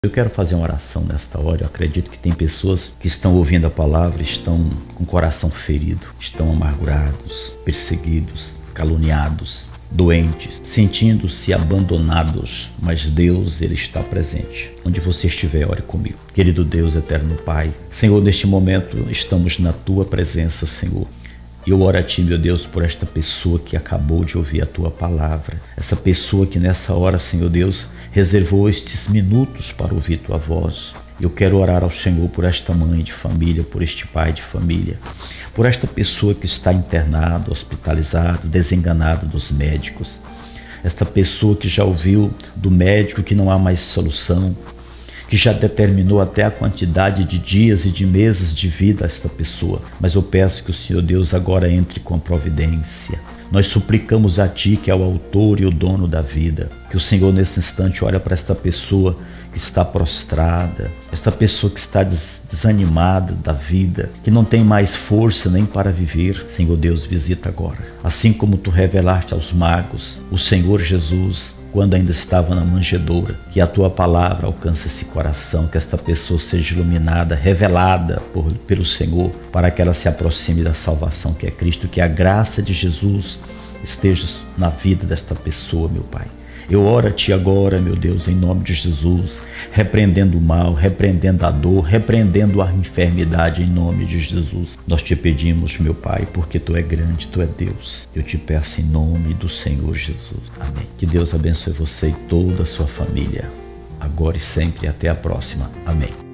Eu quero fazer uma oração nesta hora. Eu acredito que tem pessoas que estão ouvindo a palavra, estão com o coração ferido, estão amargurados, perseguidos, caluniados, doentes, sentindo-se abandonados. Mas Deus, Ele está presente. Onde você estiver, ore comigo. Querido Deus, eterno Pai, Senhor, neste momento estamos na Tua presença, Senhor. E eu oro a Ti, meu Deus, por esta pessoa que acabou de ouvir a Tua palavra. Essa pessoa que nessa hora, Senhor Deus, reservou estes minutos para ouvir Tua voz. Eu quero orar ao Senhor por esta mãe de família, por este pai de família, por esta pessoa que está internado, hospitalizado, desenganado dos médicos. Esta pessoa que já ouviu do médico que não há mais solução, que já determinou até a quantidade de dias e de meses de vida a esta pessoa. Mas eu peço que o Senhor Deus agora entre com a providência. Nós suplicamos a Ti, que é o autor e o dono da vida, que o Senhor nesse instante olha para esta pessoa que está prostrada, esta pessoa que está desanimada da vida, que não tem mais força nem para viver. Senhor Deus, visita agora. Assim como Tu revelaste aos magos, o Senhor Jesus, quando ainda estava na manjedoura, que a Tua palavra alcance esse coração, que esta pessoa seja iluminada, revelada pelo Senhor, para que ela se aproxime da salvação que é Cristo, que a graça de Jesus esteja na vida desta pessoa, meu Pai. Eu oro a Ti agora, meu Deus, em nome de Jesus, repreendendo o mal, repreendendo a dor, repreendendo a enfermidade em nome de Jesus. Nós Te pedimos, meu Pai, porque Tu é grande, Tu é Deus. Eu Te peço em nome do Senhor Jesus. Amém. Que Deus abençoe você e toda a sua família, agora e sempre, e até a próxima. Amém.